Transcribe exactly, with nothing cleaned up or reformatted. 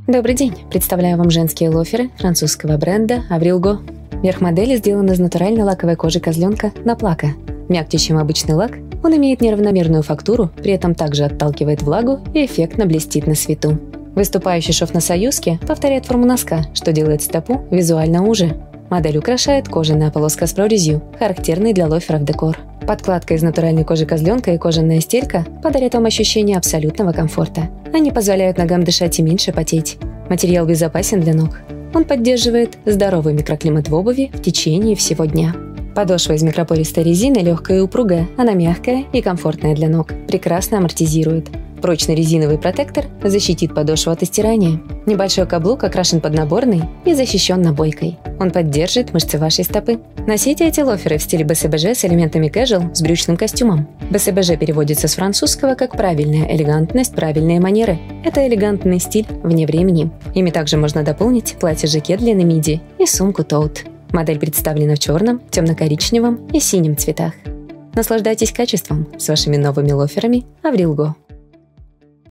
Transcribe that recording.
Добрый день! Представляю вам женские лоферы французского бренда Avril Go. Верх модели сделан из натуральной лаковой кожи козленка Наплака. Мягче, чем обычный лак, он имеет неравномерную фактуру, при этом также отталкивает влагу и эффектно блестит на свету. Выступающий шов на союзке повторяет форму носка, что делает стопу визуально уже. Модель украшает кожаная полоска с прорезью, характерный для лоферов декор. Подкладка из натуральной кожи козленка и кожаная стелька подарят вам ощущение абсолютного комфорта. Они позволяют ногам дышать и меньше потеть. Материал безопасен для ног. Он поддерживает здоровый микроклимат в обуви в течение всего дня. Подошва из микропористой резины легкая и упругая, она мягкая и комфортная для ног, прекрасно амортизирует. Прочный резиновый протектор защитит подошву от истирания. Небольшой каблук окрашен под наборный и защищен набойкой. Он поддержит мышцы вашей стопы. Носите эти лоферы в стиле бэ эс бэ жэ с элементами casual с брючным костюмом. бэ эс бэ жэ переводится с французского как «правильная элегантность, правильные манеры». Это элегантный стиль вне времени. Ими также можно дополнить платье-жакет длины миди и сумку-тоут. Модель представлена в черном, темно-коричневом и синем цветах. Наслаждайтесь качеством с вашими новыми лоферами Avril Go.